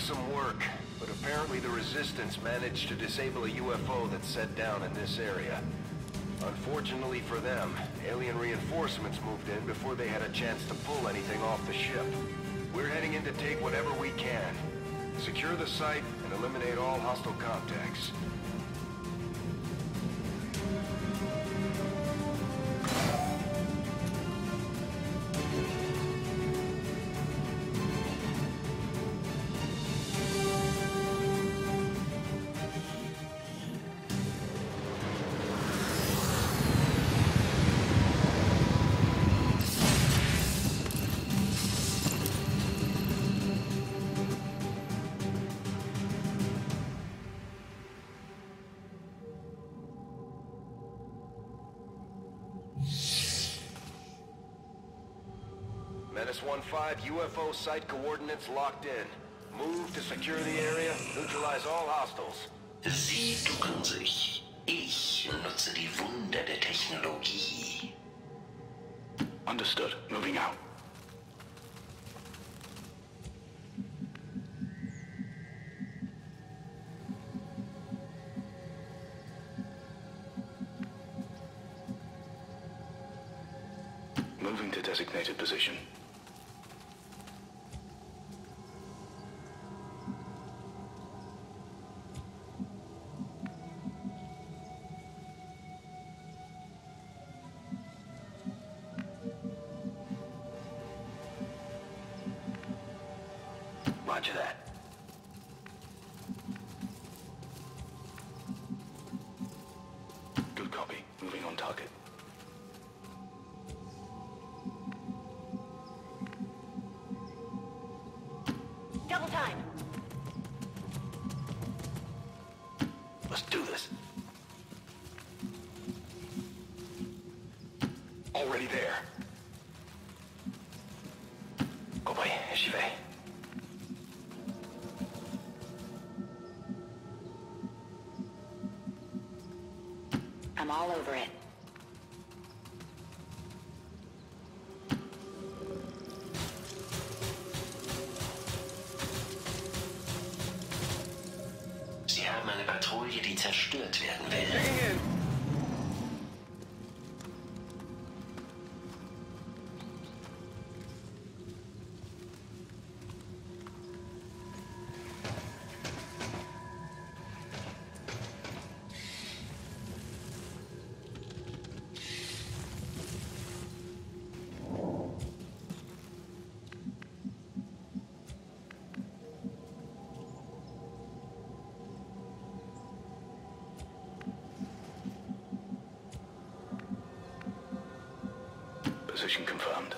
took some work, but apparently the Resistance managed to disable a UFO that's set down in this area. Unfortunately for them, alien reinforcements moved in before they had a chance to pull anything off the ship. We're heading in to take whatever we can. Secure the site and eliminate all hostile contacts. Menace 1-5, UFO site coordinates locked in. Move to secure the area, neutralize all hostiles. Sie ducken sich. Ich nutze die Wunder der Technologie. Understood. Moving out. Moving to designated position. Roger that. Good copy. Moving on target. Double time. Let's do this. Already there. Oh boy, here j'y vais. I'm all over it. Sie haben eine Patrouille, die zerstört werden will. Digging in. Position confirmed.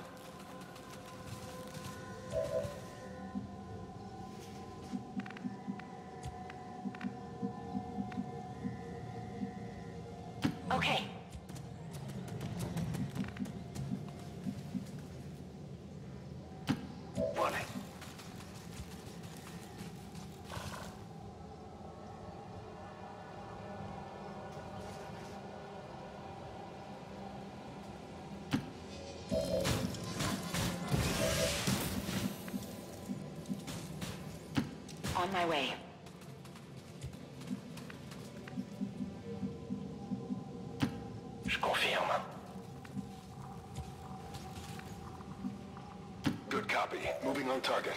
Okay. Running. On my way. Je confirme. Good copy. Moving on target.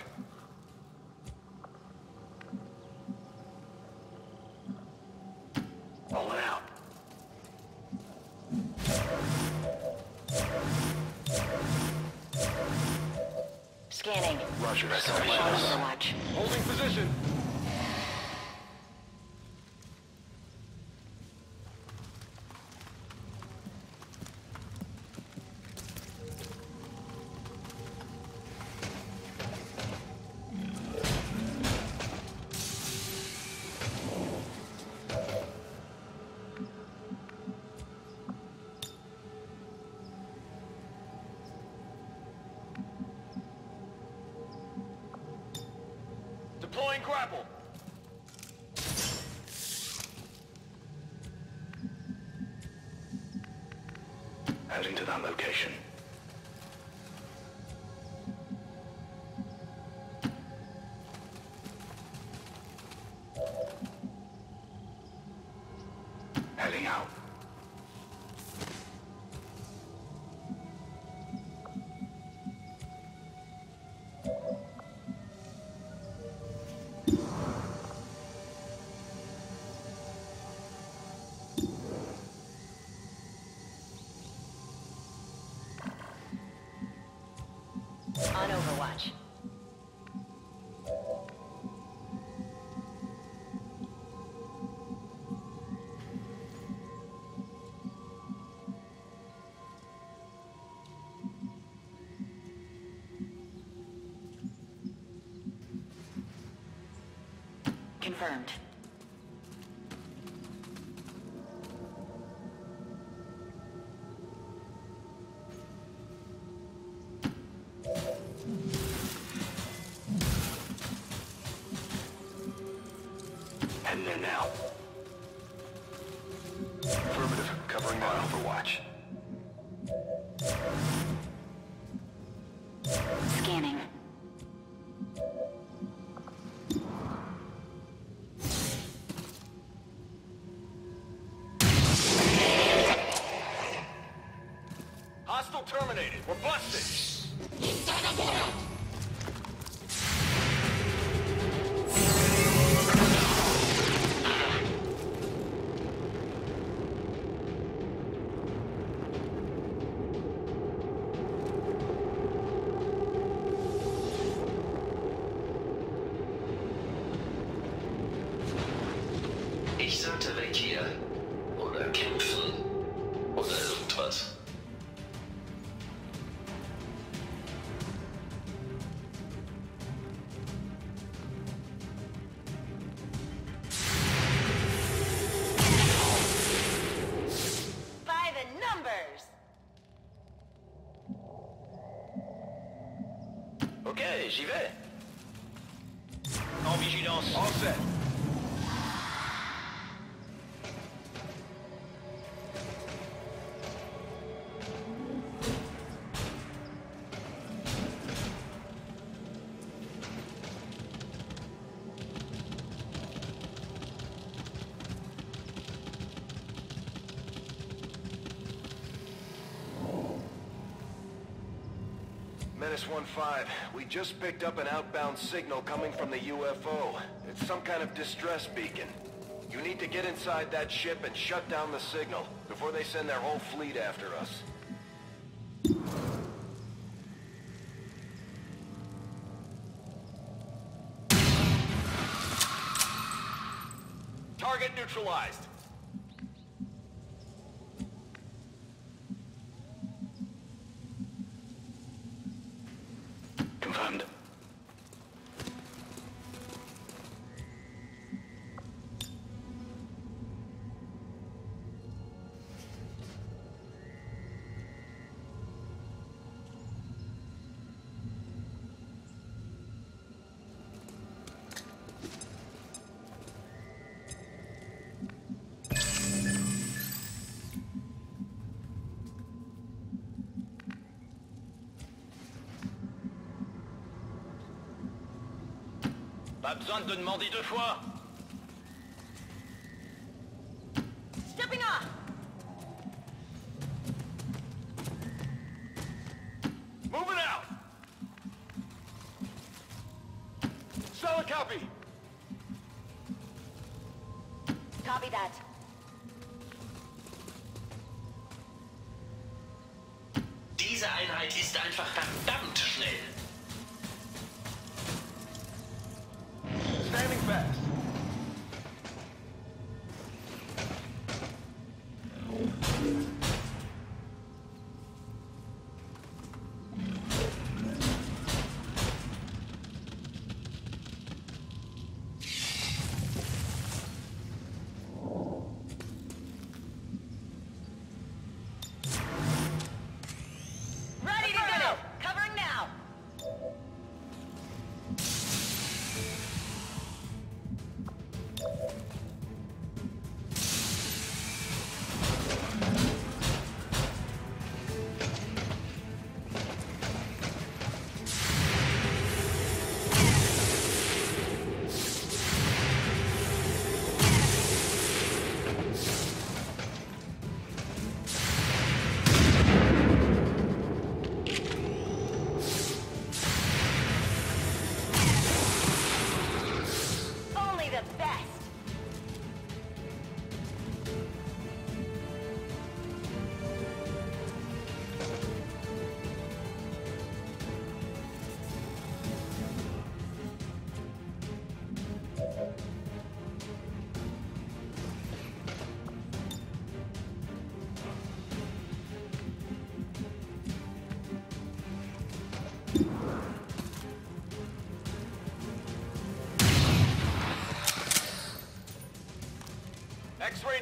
Rolling out. Scanning. Roger. On Overwatch. Holding position. Deploying grapple. Heading to that location. On Overwatch. Confirmed. Heading there now. Affirmative. Covering on Overwatch. Scanning. Hostile terminated. We're busted. Ich sollte weg hier. Oder kämpfen. Oder irgendwas. By the numbers! Ok, j'y vais. En vigilance. All set. Menace 1-5, we just picked up an outbound signal coming from the UFO. It's some kind of distress beacon. You need to get inside that ship and shut down the signal before they send their whole fleet after us. Target neutralized. Confirmed. Pas besoin de demander deux fois. Stepping off! Moving out! Solid copy! Copy that. Diese Einheit ist einfach verdammt schnell. Standing fast.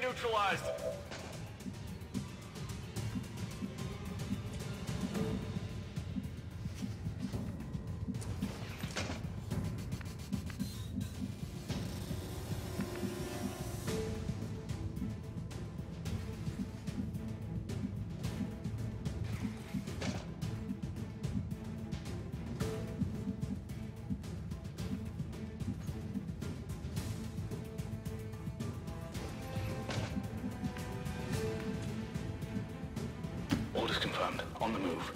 neutralized. Orders confirmed. On the move.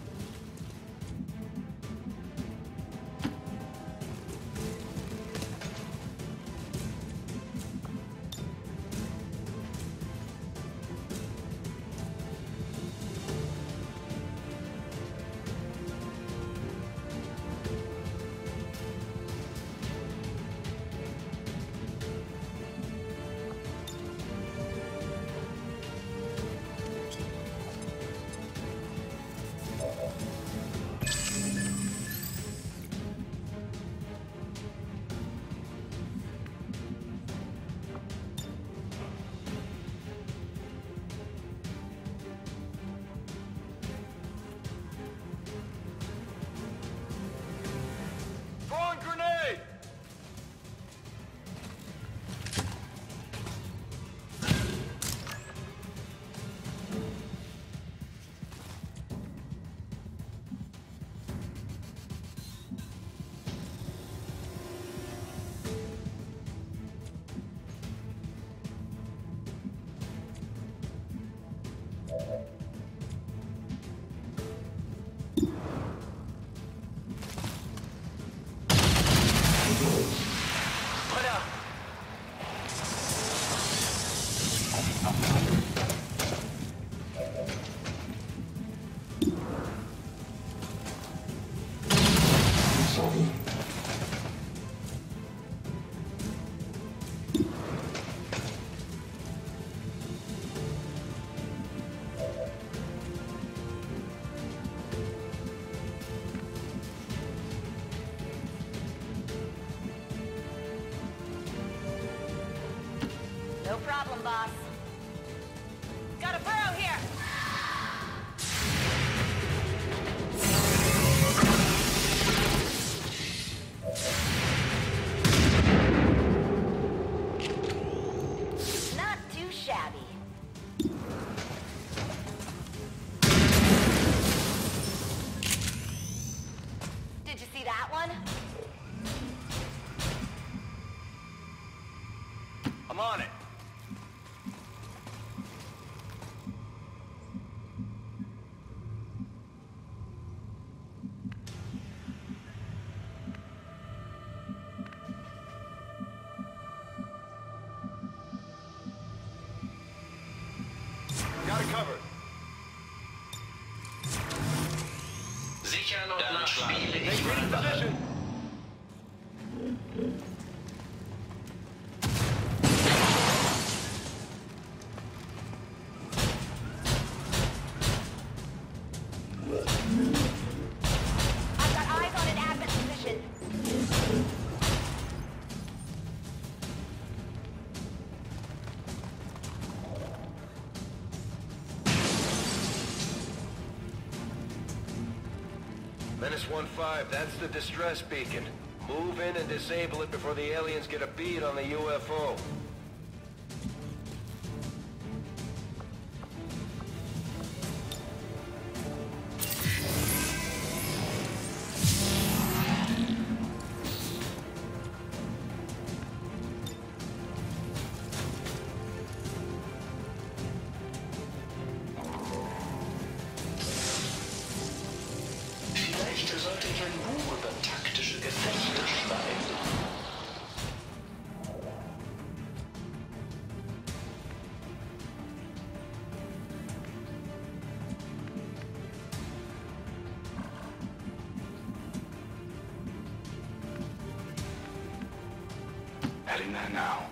Throwing grenade! Put out! No problem, boss. Got a burrow here! Not too shabby. Did you see that one? I'm on it. Got it covered. Sichern und nachspiele ich Take meine Wache. position. I've got eyes on an advent position. Menace 1-5, that's the distress beacon. Move in and disable it before the aliens get a bead on the UFO. Vielleicht sollte ich ein Buch über taktische Gefechte schreiben. Heading there now.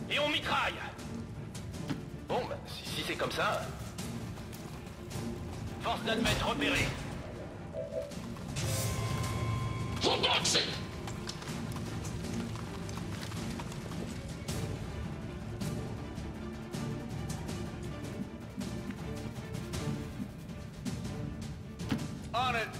et on mitraille. Bon, bah, si c'est comme ça... Force d'admettre repéré. Verdacht. On it.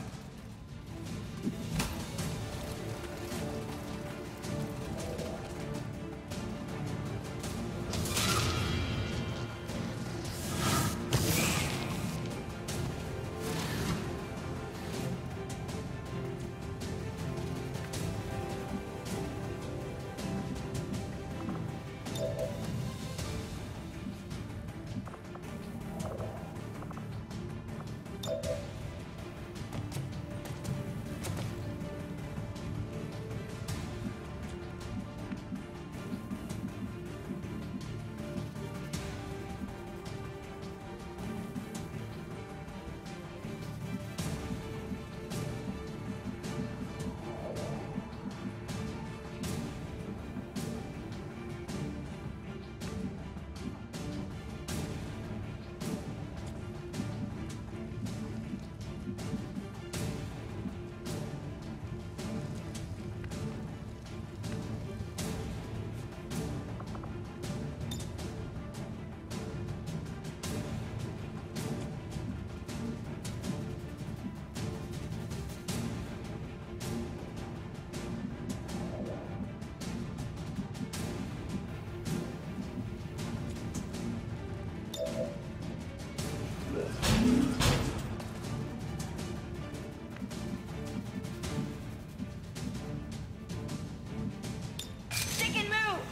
Stick and move!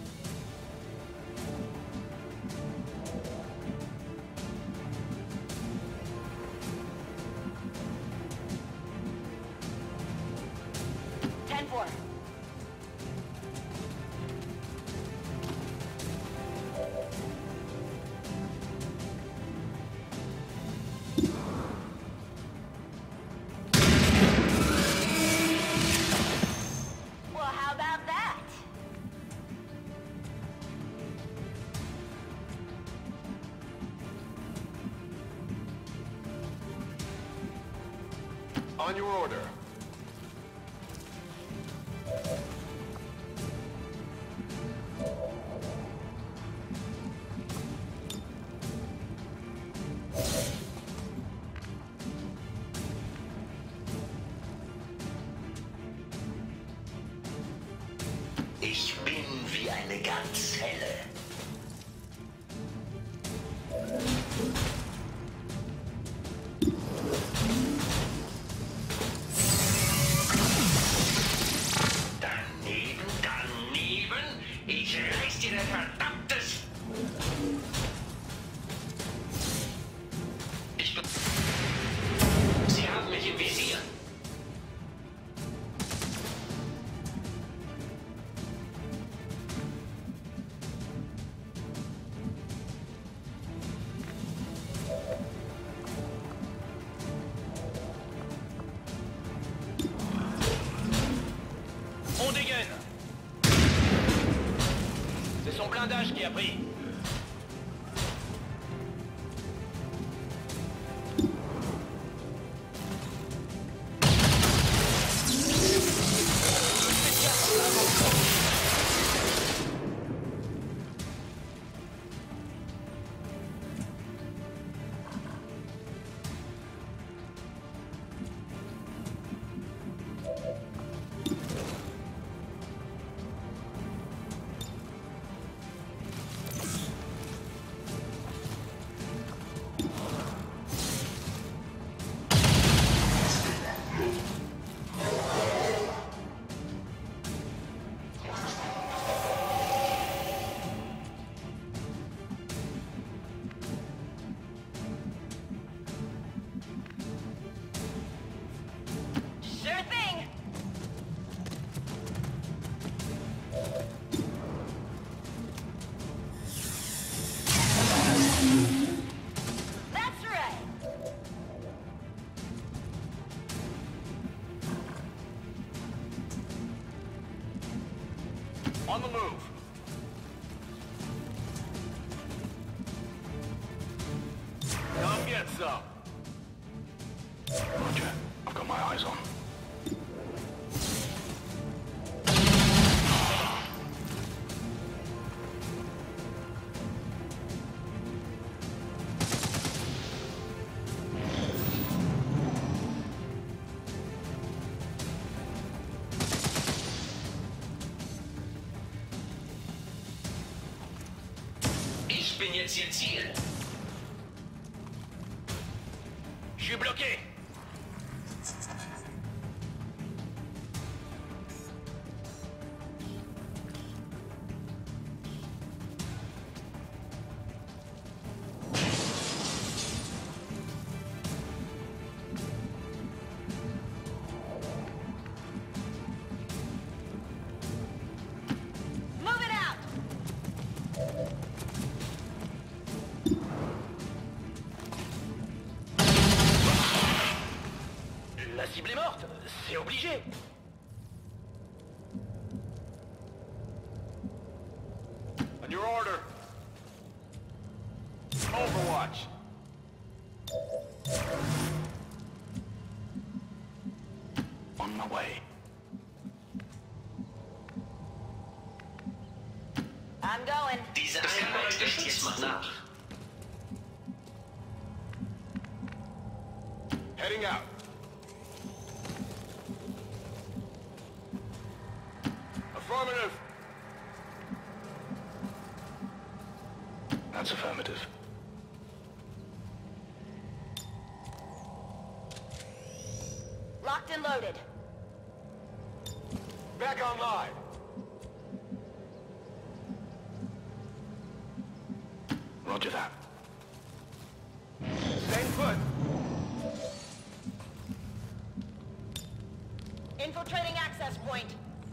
Ten four. Well, how about that? On your order. Ich bin wie eine Gazelle. Daneben, daneben. Ich reiß dir dein verdammtes... Sie haben mich im Visier. On dégaine. C'est son blindage qui a pris. Sure thing! That's right! On the move. Ich bin jetzt Ihr Ziel. Je suis bloqué. Move it out! La cible est morte. C'est obligé. On your order. Overwatch. On my way. I'm going. Diese Einheit wird jetzt mal nach. Heading out. Affirmative. That's affirmative. Locked and loaded. Back online. Roger that. Staying put. Infiltrating access point.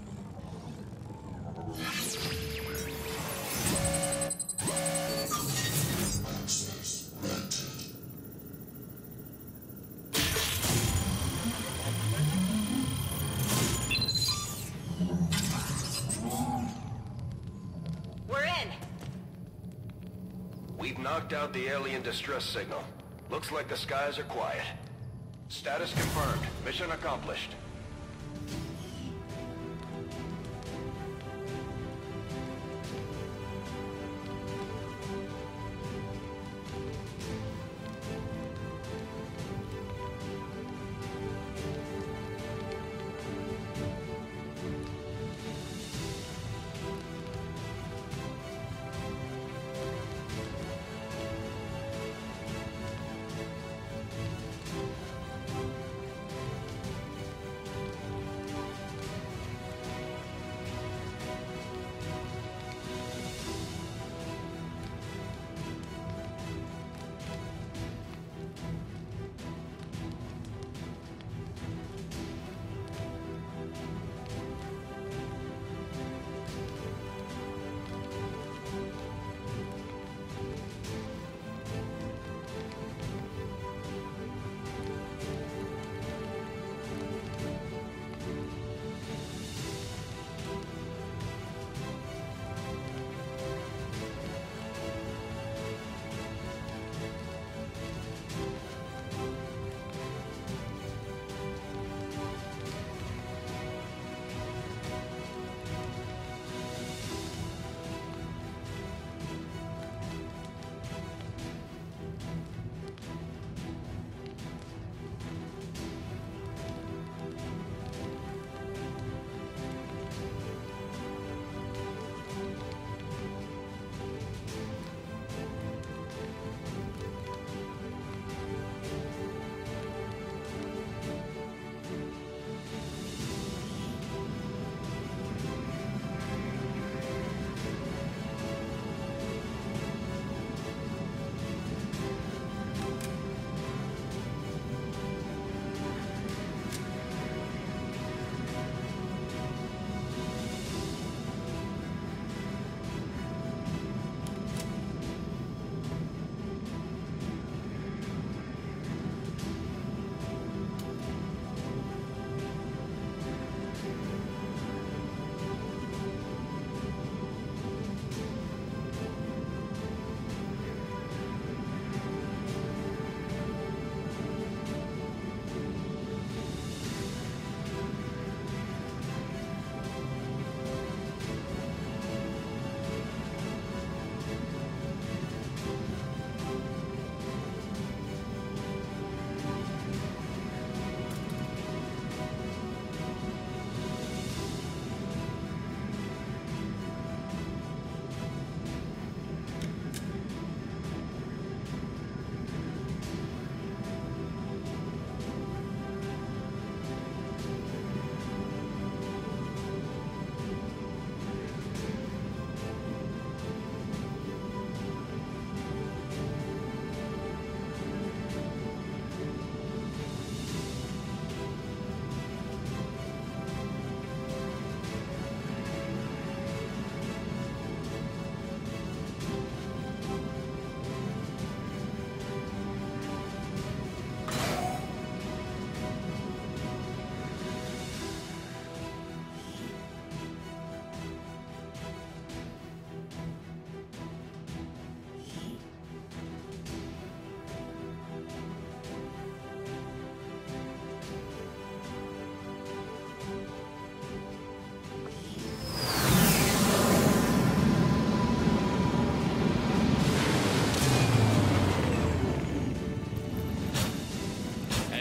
We're in. We've knocked out the alien distress signal. Looks like the skies are quiet. Status confirmed. Mission accomplished.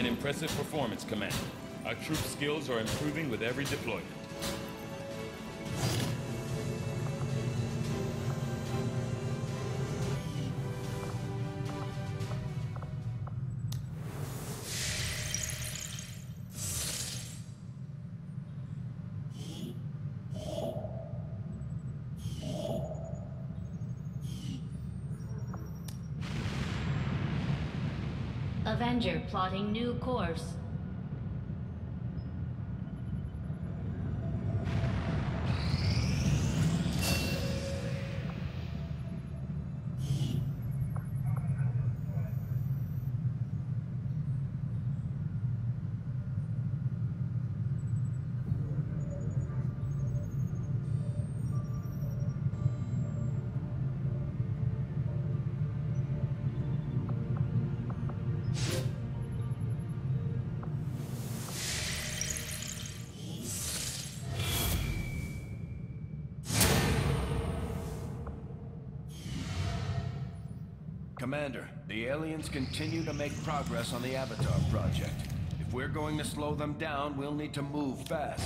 An impressive performance, Commander. Our troop skills are improving with every deployment. Avenger plotting new course. Commander, the aliens continue to make progress on the Avatar project. If we're going to slow them down, we'll need to move fast.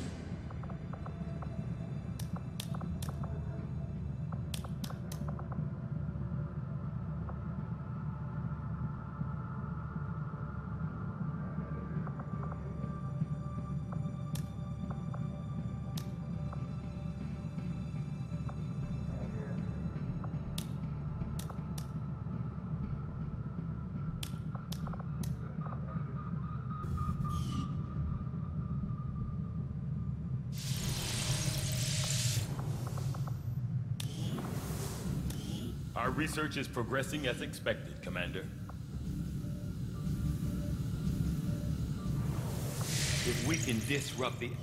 Our research is progressing as expected, Commander. If we can disrupt the...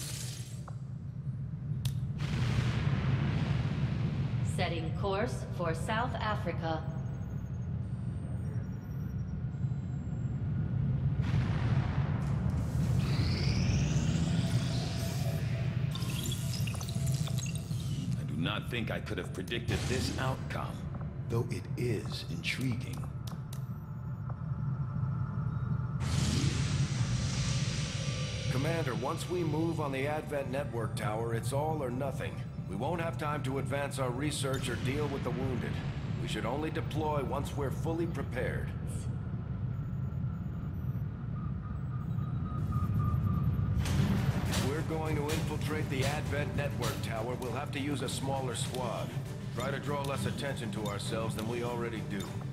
Setting course for South Africa. I do not think I could have predicted this outcome, though it is intriguing. Commander, once we move on the Advent Network Tower, it's all or nothing. We won't have time to advance our research or deal with the wounded. We should only deploy once we're fully prepared. If we're going to infiltrate the Advent Network Tower, we'll have to use a smaller squad. Try to draw less attention to ourselves than we already do.